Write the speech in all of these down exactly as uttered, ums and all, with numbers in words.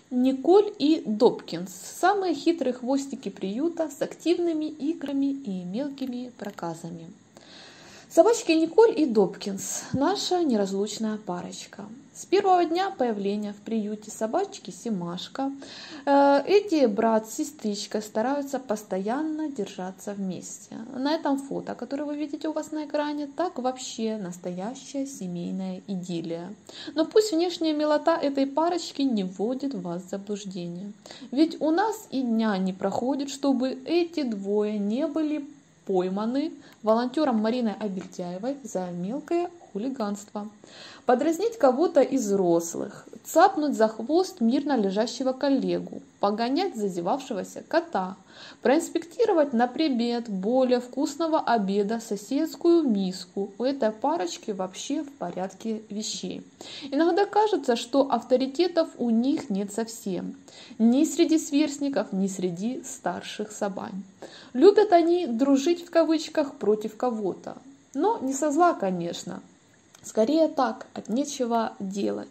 Николь и Добкинс – самые хитрые хвостики приюта с активными играми и мелкими проказами. Собачки Николь и Добкинс – наша неразлучная парочка. С первого дня появления в приюте собачки Симашка э, эти брат с сестричкой стараются постоянно держаться вместе. На этом фото, которое вы видите у вас на экране, так вообще настоящая семейная идиллия. Но пусть внешняя милота этой парочки не вводит вас в заблуждение. Ведь у нас и дня не проходит, чтобы эти двое не были пойманы волонтером Мариной Обельтяевой за мелкое хулиганство. Подразнить кого-то из взрослых, цапнуть за хвост мирно лежащего коллегу, погонять зазевавшегося кота, проинспектировать на предмет более вкусного обеда соседскую миску. У этой парочки вообще в порядке вещей. Иногда кажется, что авторитетов у них нет совсем. Ни среди сверстников, ни среди старших собань. Любят они дружить в кавычках против кого-то. Но не со зла, конечно. Скорее так, от нечего делать.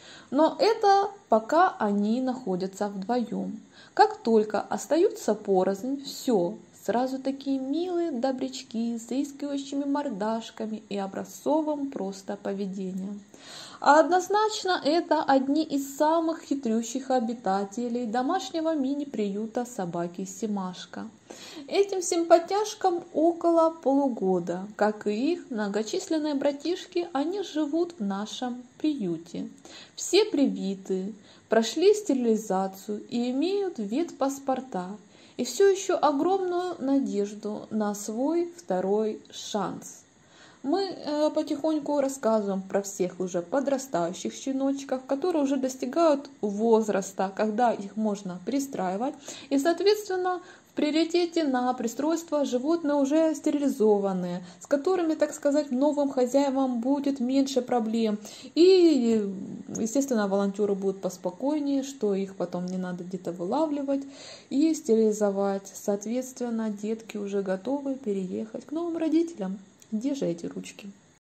Но это пока они находятся вдвоем. Как только остаются порознь, все, сразу такие милые добрячки с заискивающими мордашками и образцовым просто поведением. А однозначно это одни из самых хитрющих обитателей домашнего мини-приюта собаки Симашка. Этим симпатяшкам около полугода. Как и их многочисленные братишки, они живут в нашем приюте. Все привиты, прошли стерилизацию и имеют ветпаспорта. И все еще огромную надежду на свой второй шанс. Мы э, потихоньку рассказываем про всех уже подрастающих щеночков, которые уже достигают возраста, когда их можно пристраивать. И, соответственно, в приоритете на пристройство животные уже стерилизованные, с которыми, так сказать, новым хозяевам будет меньше проблем. И, естественно, волонтеры будут поспокойнее, что их потом не надо где-то вылавливать и стерилизовать. Соответственно, детки уже готовы переехать к новым родителям. Где же эти ручки?